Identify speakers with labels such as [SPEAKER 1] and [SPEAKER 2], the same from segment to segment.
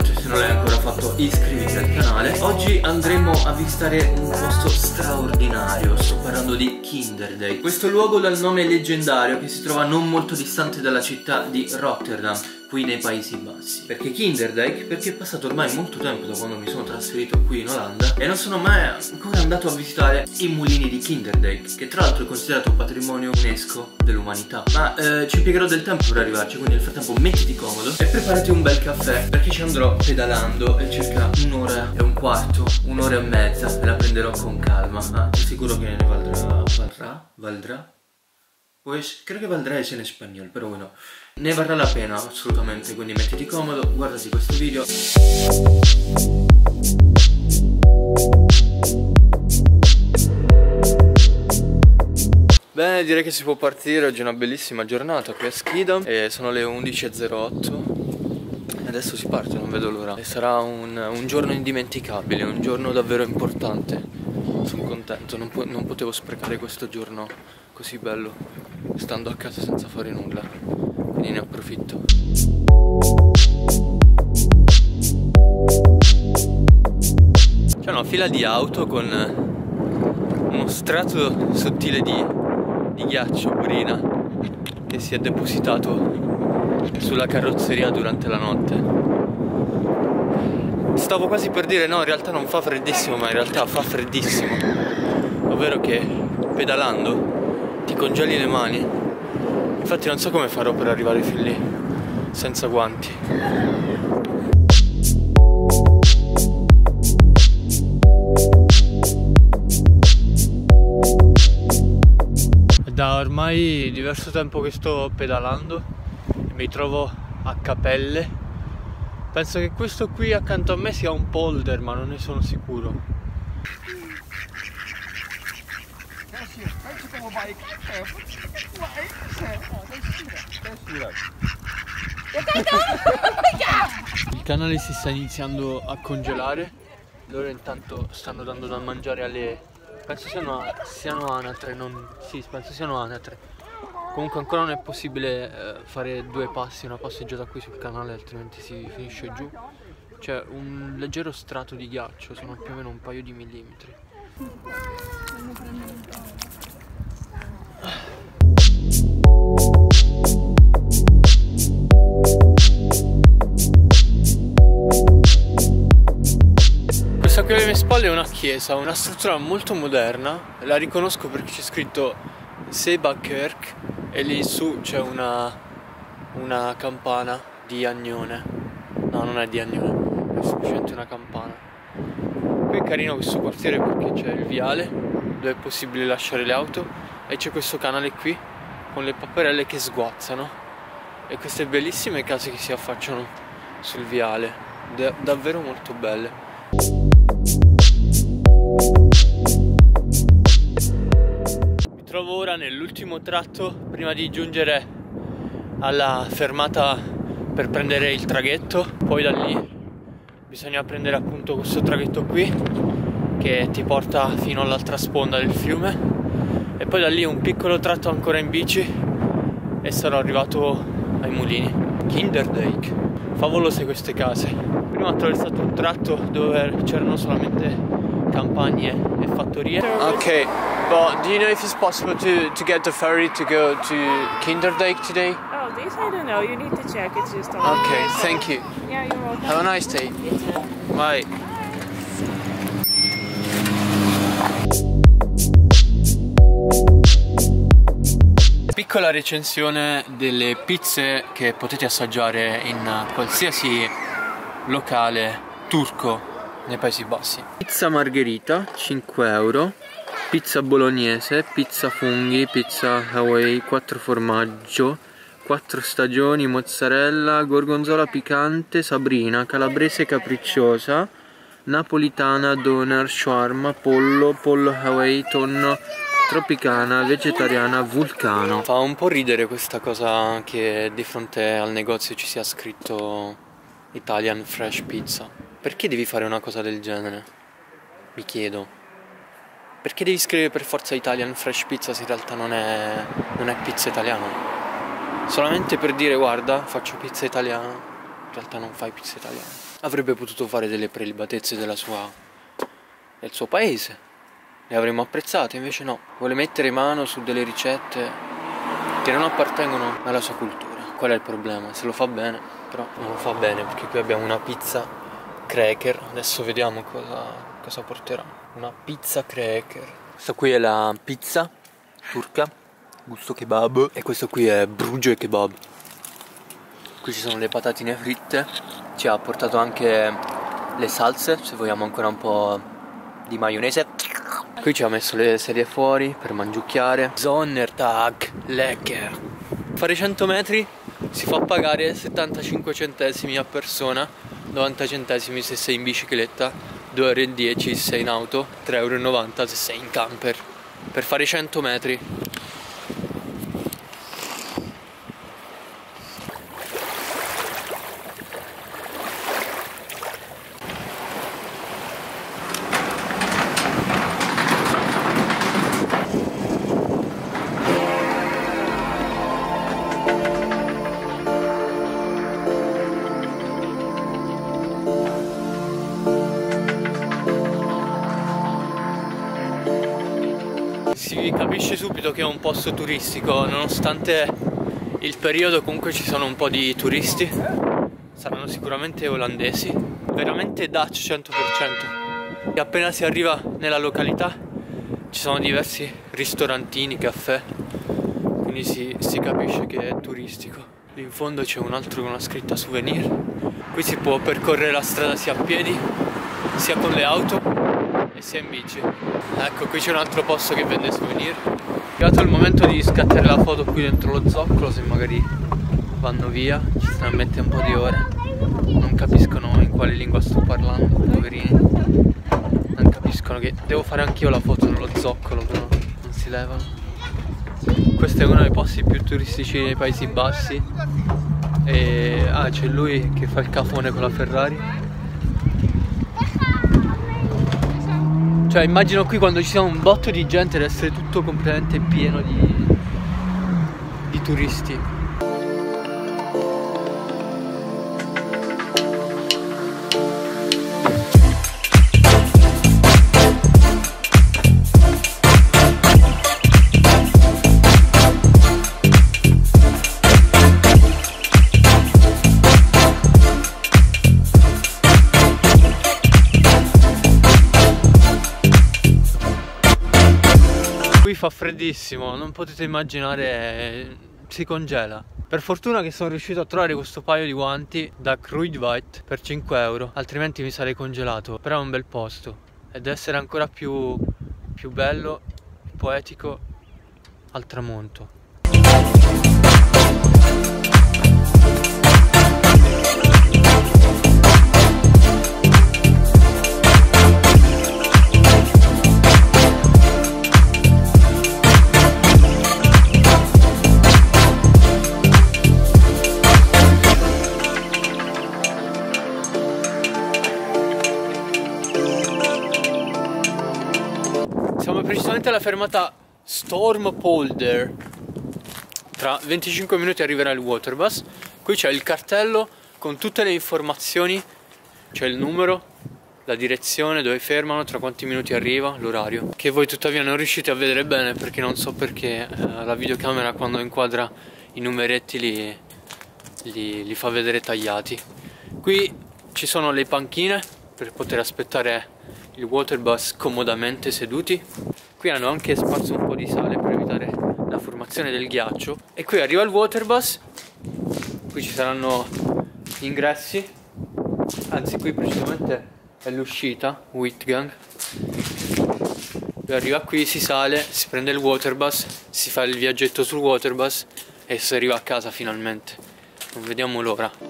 [SPEAKER 1] inoltre se non l'hai ancora fatto iscriviti al canale. Oggi andremo a visitare un posto straordinario, sto parlando di Kinderdijk. Questo luogo dal nome leggendario che si trova non molto distante dalla città di Rotterdam, qui nei Paesi Bassi. Perché Kinderdijk? Perché è passato ormai molto tempo da quando mi sono trasferito qui in Olanda e non sono mai ancora andato a visitare i mulini di Kinderdijk, che tra l'altro è considerato un patrimonio UNESCO dell'umanità. Ma ci impiegherò del tempo per arrivarci, quindi nel frattempo mettiti comodo e preparati un bel caffè, perché ci andrò pedalando e circa un'ora e un quarto, un'ora e mezza, me la prenderò con calma. Ma sono sicuro che ne valdrà? Pues creo que valdrá eso en español, pero bueno, ne varrà la pena assolutamente, quindi mettiti comodo, guardati questo video. Bene, direi che si può partire. Oggi è una bellissima giornata qui a Skida e sono le 11:08. Adesso si parte, non vedo l'ora. E sarà un giorno indimenticabile, un giorno davvero importante. Sono contento, non potevo sprecare questo giorno così bello stando a casa senza fare nulla, quindi ne approfitto. C'è una fila di auto con uno strato sottile di ghiaccio burina che si è depositato sulla carrozzeria durante la notte. Stavo quasi per dire no, in realtà non fa freddissimo, ma in realtà fa freddissimo, ovvero che pedalando ti congeli le mani. Infatti non so come farò per arrivare fin lì senza guanti. È da ormai diverso tempo che sto pedalando e mi trovo a Capelle. Penso che questo qui accanto a me sia un polder, ma non ne sono sicuro. Il canale si sta iniziando a congelare. Loro intanto stanno dando da mangiare alle... penso siano anatre, sì, penso siano anatre. Comunque ancora non è possibile fare due passi, una passeggiata qui sul canale, altrimenti si finisce giù. C'è un leggero strato di ghiaccio, sono più o meno un paio di millimetri. Questa qui alle mie spalle è una chiesa, una struttura molto moderna, la riconosco perché c'è scritto Sebakerk e lì su c'è una campana di Agnone. No, non è di Agnone, è semplicemente una campana. Qui è carino questo quartiere perché c'è il viale dove è possibile lasciare le auto e c'è questo canale qui con le paperelle che sguazzano e queste bellissime case che si affacciano sul viale, davvero molto belle. Mi trovo ora nell'ultimo tratto prima di giungere alla fermata per prendere il traghetto, poi da lì bisogna prendere appunto questo traghetto qui che ti porta fino all'altra sponda del fiume e poi da lì un piccolo tratto ancora in bici e sarò arrivato ai mulini. Kinderdijk, favolose queste case. Prima ho attraversato un tratto dove c'erano solamente campagne e fattorie. Ok, but do you know if it's possible to get the ferry to go to Kinderdijk today?
[SPEAKER 2] Oh, this I don't know. You need to check. It's just on.
[SPEAKER 1] Okay, thank you.
[SPEAKER 2] Yeah, you're welcome.
[SPEAKER 1] Have a nice day.
[SPEAKER 2] You too.
[SPEAKER 1] Bye. Piccola recensione delle pizze che potete assaggiare in qualsiasi locale turco nei Paesi Bassi. Pizza margherita 5 euro, pizza bolognese, pizza funghi, pizza Hawaii, 4 formaggio, 4 stagioni, mozzarella, gorgonzola piccante, sabrina, calabrese capricciosa, napolitana, doner, shawarma, pollo Hawaii, tonno, tropicana, vegetariana, vulcano. Fa un po' ridere questa cosa che di fronte al negozio ci sia scritto Italian Fresh Pizza. Perché devi fare una cosa del genere? Mi chiedo. Perché devi scrivere per forza Italian Fresh Pizza se in realtà non è pizza italiana? Solamente per dire guarda, faccio pizza italiana. realtà non fa pizze italiane. Avrebbe potuto fare delle prelibatezze del suo paese, le avremmo apprezzate, invece no, vuole mettere mano su delle ricette che non appartengono alla sua cultura. Qual è il problema? Se lo fa bene, però non lo fa bene, perché qui abbiamo una pizza cracker. Adesso vediamo cosa porterà. Una pizza cracker. Questa qui è la pizza turca, gusto kebab, e questo qui è bruge kebab. Qui ci sono le patatine fritte, ci ha portato anche le salse, se vogliamo ancora un po' di maionese. Qui ci ha messo le sedie fuori per mangiucchiare. Zonnertag, lecker. Fare 100 metri si fa pagare 75 centesimi a persona, 90 centesimi se sei in bicicletta, 2,10 € se sei in auto, 3,90 € se sei in camper. Per fare 100 metri. Si capisce subito che è un posto turistico, nonostante il periodo comunque ci sono un po' di turisti, saranno sicuramente olandesi, veramente Dutch 100%. E appena si arriva nella località ci sono diversi ristorantini, caffè, quindi si capisce che è turistico. Lì in fondo c'è un altro con una scritta souvenir. Qui si può percorrere la strada sia a piedi, sia con le auto e sia in bici. Ecco, qui c'è un altro posto che vende souvenir. È arrivato il momento di scattare la foto qui dentro lo zoccolo, se magari vanno via, ci stanno a mettere un po' di ore. Non capiscono in quale lingua sto parlando, poverini. Non capiscono che devo fare anch'io la foto nello zoccolo, però non si levano. Questo è uno dei posti più turistici nei Paesi Bassi. E c'è lui che fa il cafone con la Ferrari. Cioè immagino qui quando ci sia un botto di gente deve essere tutto completamente pieno di turisti. Qui fa freddissimo, non potete immaginare, si congela. Per fortuna che sono riuscito a trovare questo paio di guanti da Kruidvat per 5 €, altrimenti mi sarei congelato. Però è un bel posto e deve essere ancora più bello, poetico al tramonto. Siamo precisamente alla fermata Stormpolder. Tra 25 minuti arriverà il waterbus. Qui c'è il cartello con tutte le informazioni. C'è il numero, la direzione, dove fermano, tra quanti minuti arriva, l'orario. Che voi tuttavia non riuscite a vedere bene perché non so perché la videocamera quando inquadra i numeretti li fa vedere tagliati. Qui ci sono le panchine per poter aspettare il waterbus comodamente seduti. Qui hanno anche sparso un po' di sale per evitare la formazione del ghiaccio. E qui arriva il waterbus. Qui ci saranno gli ingressi, anzi qui precisamente è l'uscita, Uitgang. Arriva qui, si sale, si prende il waterbus, si fa il viaggetto sul waterbus e si arriva a casa finalmente. Non vediamo l'ora.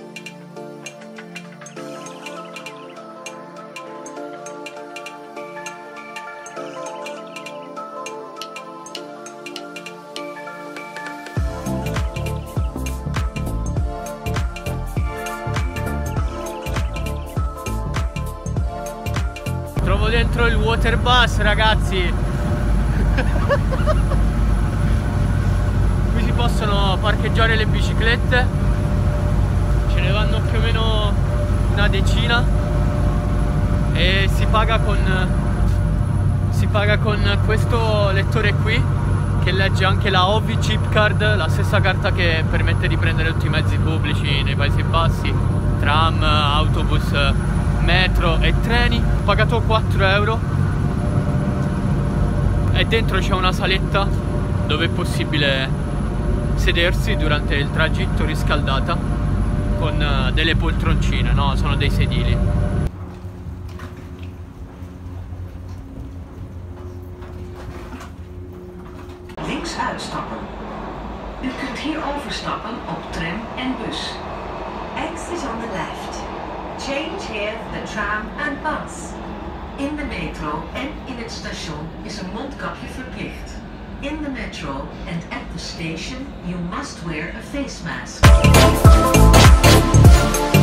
[SPEAKER 1] Trovo dentro il waterbus, ragazzi. Qui si possono parcheggiare le biciclette. Ce ne vanno più o meno una decina e si paga con questo lettore qui che legge anche la OV Chip Card, la stessa carta che permette di prendere tutti i mezzi pubblici nei Paesi Bassi, tram, autobus, metro e treni. Ho pagato 4 euro e dentro c'è una saletta dove è possibile sedersi durante il tragitto, riscaldata, con delle poltroncine, no? Sono dei sedili.
[SPEAKER 3] Links uitstappen. U kunt hier overstappen op tram en bus.
[SPEAKER 4] Exit on the left. Change here for the tram and bus.
[SPEAKER 3] In de metro en in het station is een mondkapje verplicht. In the metro and at the station you must wear a face mask.